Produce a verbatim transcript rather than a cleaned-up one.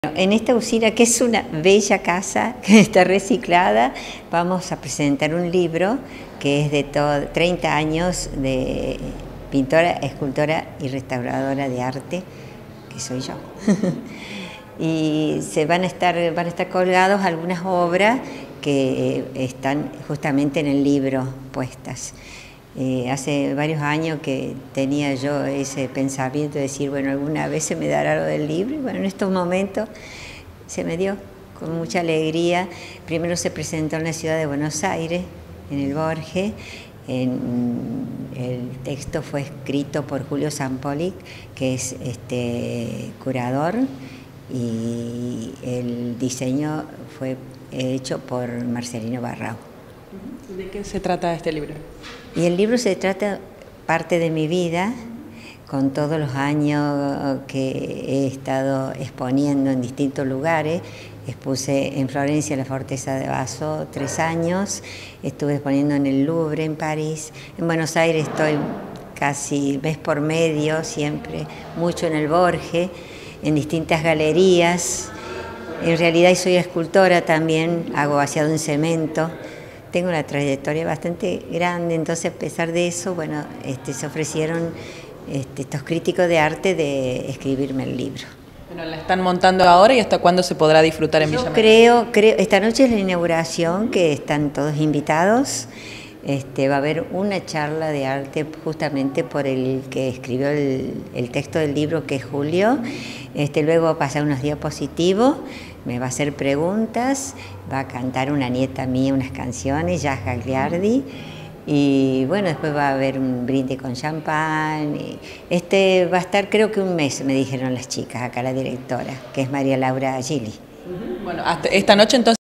En esta usina, que es una bella casa que está reciclada, vamos a presentar un libro que es de todo, treinta años de pintora, escultora y restauradora de arte, que soy yo. Y se van a estar, van a estar colgados algunas obras que están justamente en el libro puestas. Eh, hace varios años que tenía yo ese pensamiento de decir, bueno, alguna vez se me dará lo del libro, y bueno, en estos momentos se me dio con mucha alegría. Primero se presentó en la ciudad de Buenos Aires, en el Borges. En, el texto fue escrito por Julio Zampolic, que es este, curador, y el diseño fue hecho por Marcelino Barrau. ¿De qué se trata este libro? Y el libro se trata parte de mi vida, con todos los años que he estado exponiendo en distintos lugares. Expuse en Florencia, la Forteza de Vaso, tres años. Estuve exponiendo en el Louvre, en París. En Buenos Aires estoy casi mes por medio, siempre mucho en el Borges, en distintas galerías. En realidad soy escultora también, hago vaciado en cemento. Tengo una trayectoria bastante grande, entonces a pesar de eso, bueno, este, se ofrecieron este, estos críticos de arte de escribirme el libro. Bueno, la están montando ahora, ¿y hasta cuándo se podrá disfrutar en Villa Yo creo, creo, esta noche es la inauguración, que están todos invitados. Este, va a haber una charla de arte justamente por el que escribió el, el texto del libro, que es Julio. Este, luego va a pasar unos diapositivos, me va a hacer preguntas, va a cantar una nieta mía unas canciones, Jazz Gagliardi, y bueno, después va a haber un brindis con champán. Este va a estar, creo que un mes, me dijeron las chicas, acá la directora, que es María Laura Gili. Bueno, hasta esta noche entonces.